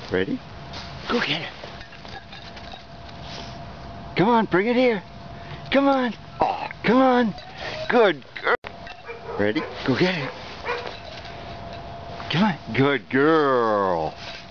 Ready? Go get it. Come on, bring it here. Come on. Oh, come on. Good girl. Ready? Go get it. Come on. Good girl.